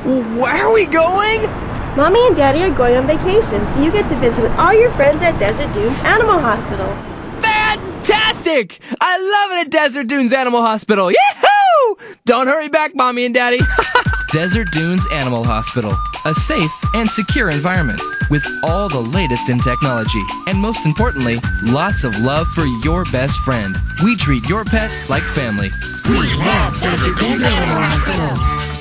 Where are we going? Mommy and Daddy are going on vacation, so you get to visit with all your friends at Desert Dunes Animal Hospital. Fantastic! I love it at Desert Dunes Animal Hospital. Yahoo! Don't hurry back, Mommy and Daddy. Desert Dunes Animal Hospital. A safe and secure environment with all the latest in technology. And most importantly, lots of love for your best friend. We treat your pet like family. We love Desert Dunes Animal Hospital.